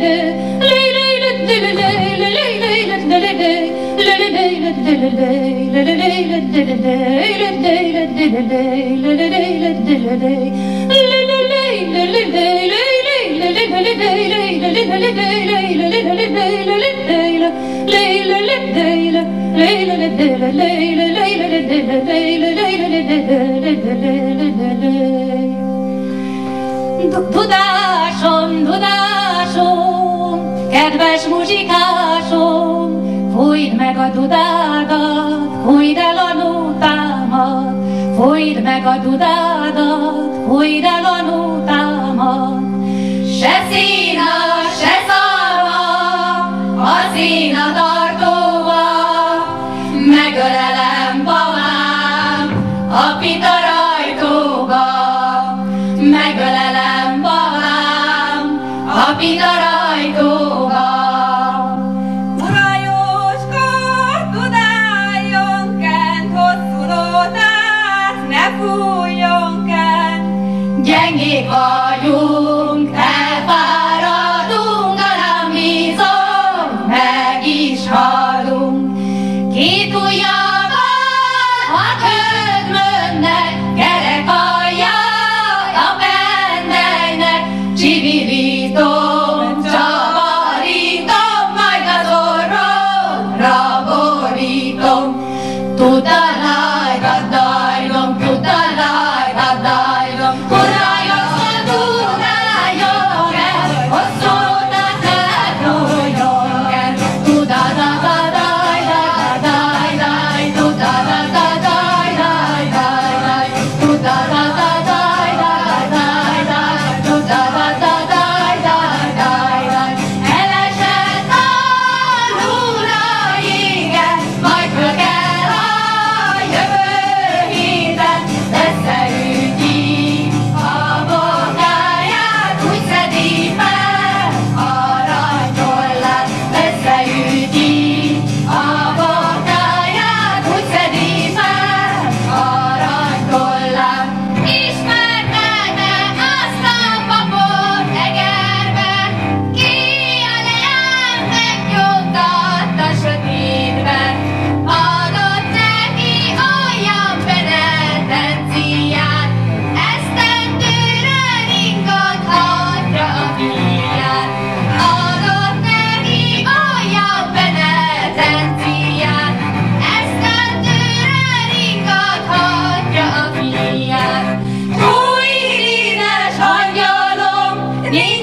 Dudásom, dudásom, kedves muzsikásom, fújd meg a dudádat, fújd el a nótámat, fújd meg a dudádat, fújd el a nótámat. Se szína, se szalma, a szína tartóval, megölelem babám, a pitarajtóba, megölelem babám, a pitarajtóba. Ura Jóska, dudáljon kent, hosszú nótát, ne fújjon kent. Gyengék vagyunk, elfáradunk, de nem bízom, meg is halunk. Két ujjával a ködmönnek, kerek alját a pendelynek, csivirítom, csavarítom, majd az orromra borítom. Tudalaj, dadajlom, tudalaj, dadajlom, urajom, tudáljon el, hosszú nótát elfújjon el. Tudadadadaj, dadaj, daj, tudadadadaj, daj, daj, daj, tudadadadaj, daj, daj, daj, tudadadadaj, daj, daj, daj. Elesett a luna, igen, majd föl kell a jövő héten, összeüti a bokáját, úgy szedi fel aranytollát, összeüti a bokáját, úgy szedi fel aranytollát. Ismerted-e azt a papot Egerben, ki a leány megnyugtatt a sötétben? Adott neki olyan penetenciát, esztendőre ringathatja a fiát. Adott neki olyan penetenciát, esztendőre ringathatja a fiát. Új híres angyalom, nincs